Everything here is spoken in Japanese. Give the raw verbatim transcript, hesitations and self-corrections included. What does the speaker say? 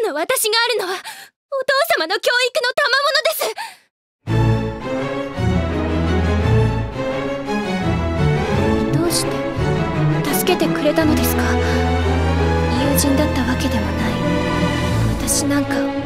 の私があるのはお父様の教育の賜物です。どうして助けてくれたのですか？友人だったわけでもない。私なんか